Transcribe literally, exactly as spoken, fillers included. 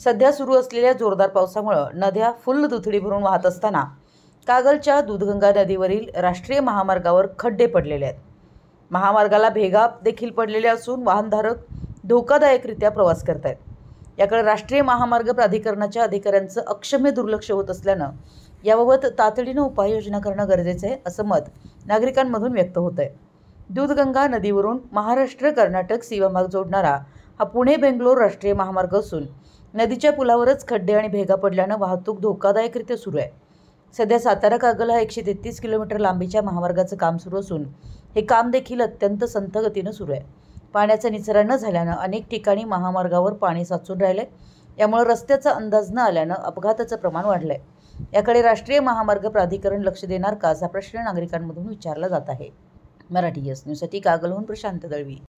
सध्या सुरू असलेल्या जोरदार पावसामुळे नद्या फुल्ल दुथडी भरून वाहत असताना कागलच्या दूधगंगा नदीवरील राष्ट्रीय महामार्गावर खड्डे पडलेले आहेत। महामार्गाला भेगा देखील पडलेले असून वाहनधारक धोकादायकरित्या प्रवास करत आहेत। याकडे राष्ट्रीय महामार्ग प्राधिकरणाच्या अधिकाऱ्यांचं अक्षम्य दुर्लक्ष होत असल्यानं याबाबत तातडीनं उपाययोजना करणं गरजेचं आहे असं मत नागरिकांमधून व्यक्त होत आहे। दूधगंगा नदीवरून महाराष्ट्र कर्नाटक सीमाभाग जोडणारा हा पुणे बेंगलोर राष्ट्रीय महामार्ग असून नदीच्या पुलावरच खड्डे आणि भेगा पडल्यानं वाहतूक धोकादायकरित्या सुरू आहे। सध्या सातारा कागल हा एकशे तेहतीस किलोमीटर लांबीच्या महामार्गाचं काम सुरू असून हे काम देखील अत्यंत संथ गतीनं सुरू आहे। पाण्याचा निचरा न झाल्यानं अनेक ठिकाणी महामार्गावर पाणी साचून राहिलंय। यामुळे रस्त्याचा अंदाज न आल्यानं अपघाताचं प्रमाण वाढलंय। याकडे राष्ट्रीय महामार्ग प्राधिकरण लक्ष देणार का असा प्रश्न नागरिकांमधून विचारला जात आहे। मराठी यस न्यूजसाठी कागलहून प्रशांत दळवी।